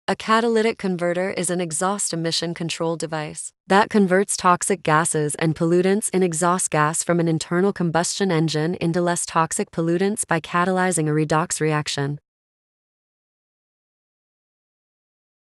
A catalytic converter is an exhaust emission control device that converts toxic gases and pollutants in exhaust gas from an internal combustion engine into less toxic pollutants by catalyzing a redox reaction.